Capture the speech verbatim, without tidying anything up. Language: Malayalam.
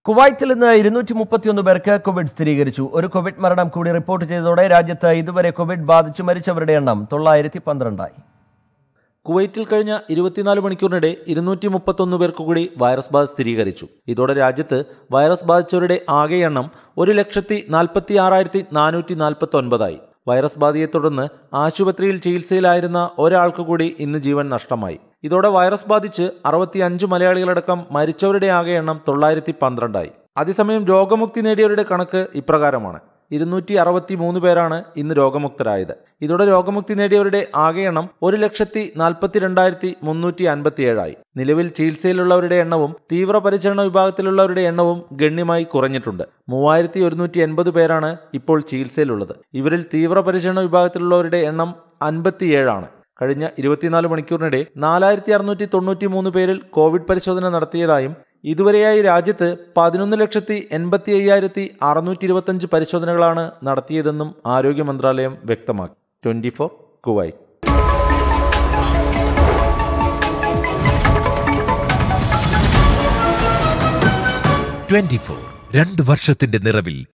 കുവൈറ്റിൽ നിന്ന് ഇരുന്നൂറ്റി മുപ്പത്തിയൊന്ന് പേർക്ക് കോവിഡ് സ്ഥിരീകരിച്ചു. ഒരു കോവിഡ് മരണം കൂടി റിപ്പോർട്ട് ചെയ്തതോടെ രാജ്യത്ത് ഇതുവരെ കോവിഡ് ബാധിച്ച് മരിച്ചവരുടെ എണ്ണം തൊള്ളായിരത്തി പന്ത്രണ്ടായി. കുവൈറ്റിൽ കഴിഞ്ഞ ഇരുപത്തിനാല് മണിക്കൂറിനിടെ ഇരുന്നൂറ്റി മുപ്പത്തൊന്ന് പേർക്ക് കൂടി വൈറസ് ബാധ സ്ഥിരീകരിച്ചു. ഇതോടെ രാജ്യത്ത് വൈറസ് ബാധിച്ചവരുടെ ആകെ എണ്ണം ഒരു ലക്ഷത്തി നാൽപ്പത്തി ആറായിരത്തി നാനൂറ്റി നാൽപ്പത്തി ഒൻപതായി. വൈറസ് ബാധയെ തുടർന്ന് ആശുപത്രിയിൽ ചികിത്സയിലായിരുന്ന ഒരാൾക്ക് കൂടി ഇന്ന് ജീവൻ നഷ്ടമായി. ഇതോടെ വൈറസ് ബാധിച്ച് അറുപത്തി അഞ്ച് മലയാളികളടക്കം മരിച്ചവരുടെ ആകെ എണ്ണം തൊള്ളായിരത്തി പന്ത്രണ്ടായി. അതേസമയം രോഗമുക്തി നേടിയവരുടെ കണക്ക് ഇപ്രകാരമാണ്. ഇരുന്നൂറ്റി അറുപത്തി മൂന്ന് പേരാണ് ഇന്ന് രോഗമുക്തരായത്. ഇതോടെ രോഗമുക്തി നേടിയവരുടെ ആകെ എണ്ണം ഒരു ലക്ഷത്തി നാൽപ്പത്തി രണ്ടായിരത്തി മുന്നൂറ്റി അൻപത്തി ഏഴായി. നിലവിൽ ചികിത്സയിലുള്ളവരുടെ എണ്ണവും തീവ്രപരിചരണ വിഭാഗത്തിലുള്ളവരുടെ എണ്ണവും ഗണ്യമായി കുറഞ്ഞിട്ടുണ്ട്. മൂവായിരത്തി ഒരുന്നൂറ്റി എൺപത് പേരാണ് ഇപ്പോൾ ചികിത്സയിലുള്ളത്. ഇവരിൽ തീവ്രപരിചരണ വിഭാഗത്തിലുള്ളവരുടെ എണ്ണം അൻപത്തിയേഴാണ്. കഴിഞ്ഞ ഇരുപത്തിനാല് മണിക്കൂറിനിടെ നാലായിരത്തി അറുന്നൂറ്റി തൊണ്ണൂറ്റി മൂന്ന് പേരിൽ കോവിഡ് പരിശോധന നടത്തിയതായും ഇതുവരെയായി രാജ്യത്ത് പതിനൊന്ന് ലക്ഷത്തി എൺപത്തി അയ്യായിരത്തി അറുന്നൂറ്റി ഇരുപത്തഞ്ച് പരിശോധനകളാണ് നടത്തിയതെന്നും ആരോഗ്യ മന്ത്രാലയം വ്യക്തമാക്കി. Twenty four Kuwait. Twenty four രണ്ട് വർഷത്തിന്റെ നിറവിൽ